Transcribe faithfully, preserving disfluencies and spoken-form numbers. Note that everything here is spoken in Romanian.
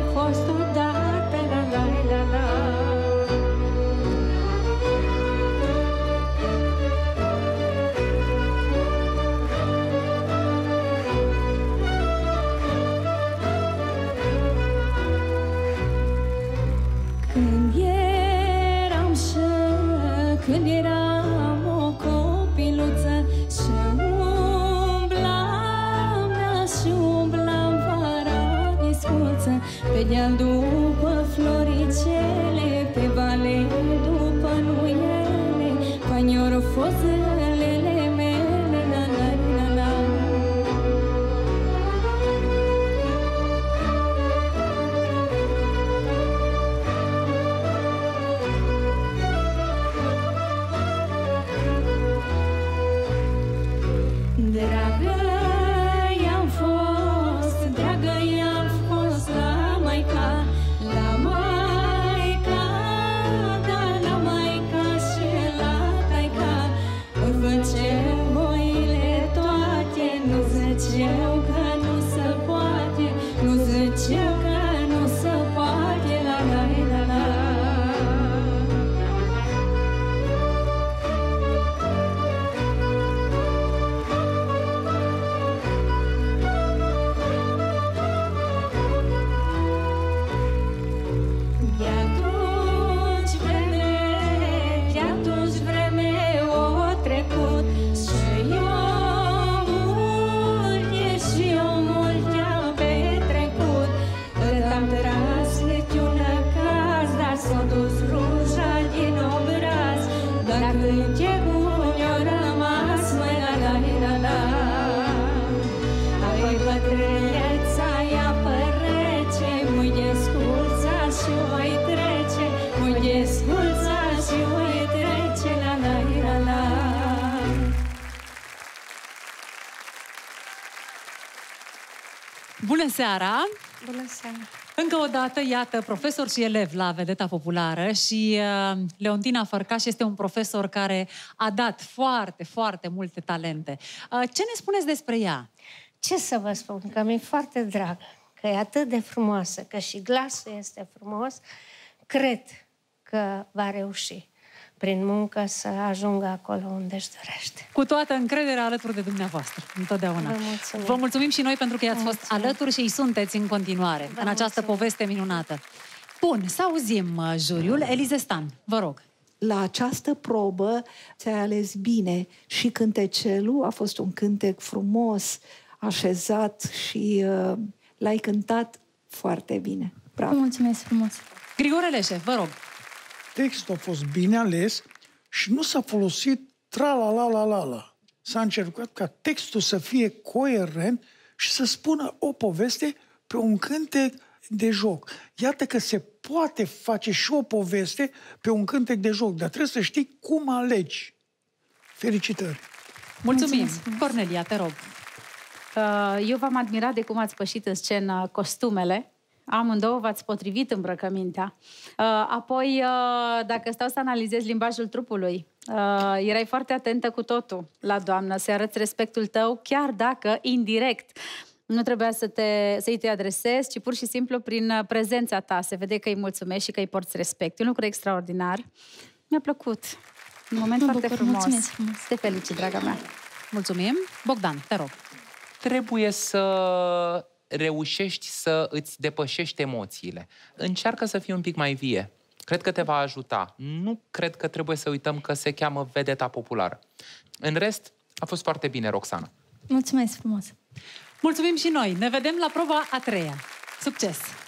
fost odată, la la la la. Când eram și când eram o copiluță și umblam, da, și umblam vara discuță, pe deal după floricele, pe vale după nuiele, paniorofozele mele, la la la la. Dragă i-am fost, dragă i-am fost la maica, la maica, da, la maica și la taica. Îmi făceau voile toate, nu ziceau că nu se poate, nu ziceau că nu se poate, la la la la. De-atunci vreme, de-atunci vreme o trecut și eu multe, și eu multe-am petrecut. Cât am tras câte un caz, dar s-a dus ruja din obraz. Doar cântecul mi-a rămas, măi, la la la la. Apoi bătrâneța ia părece, mui desculța și oi trece, mui desculța și oi trece, la la la la. Bună seara! Bună seara! Încă o dată, iată, profesor și elev la Vedeta Populară și uh, Leontina Fărcaș este un profesor care a dat foarte, foarte multe talente. Uh, ce ne spuneți despre ea? Ce să vă spun? Că mi-e foarte dragă, că e atât de frumoasă, că și glasul este frumos. Cred că va reuși prin muncă să ajungă acolo unde își dorește. Cu toată încrederea alături de dumneavoastră, întotdeauna. Vă mulțumim. Vă mulțumim și noi pentru că i-ați fost Mulțumim. alături și îi sunteți în continuare Vă în această mulțumim. poveste minunată. Bun, să auzim uh, juriul. Elize Stan, vă rog. La această probă ți-ai ales bine și cântecelul a fost un cântec frumos, așezat și uh, l-ai cântat foarte bine. Bravo! Mulțumesc frumos! Grigore Leșe, vă rog. Textul a fost bine ales și nu s-a folosit tra-la-la-la-la-la. S-a încercat ca textul să fie coerent și să spună o poveste pe un cântec de joc. Iată că se poate face și o poveste pe un cântec de joc, dar trebuie să știi cum alegi. Felicitări! Mulțumim. Mulțumesc. Cornelia, te rog. Eu v-am admirat de cum ați pășit în scenă costumele. Amândouă v-ați potrivit îmbrăcămintea. Apoi, dacă stau să analizez limbajul trupului, erai foarte atentă cu totul la doamnă, să arăți respectul tău, chiar dacă indirect nu trebuia să te, să-i te adresezi, ci pur și simplu prin prezența ta se vede că îi mulțumești și că îi porți respect. E un lucru extraordinar. Mi-a plăcut. Un moment Mă foarte bucur, frumos. mulțumesc frumos. Da. Te felicit, draga mea. Mulțumim. Bogdan, te rog. Trebuie să reușești să îți depășești emoțiile. Încearcă să fii un pic mai vie. Cred că te va ajuta. Nu cred că trebuie să uităm că se cheamă Vedeta Populară. În rest, a fost foarte bine, Roxana. Mulțumesc frumos! Mulțumim și noi. Ne vedem la proba a treia. Succes!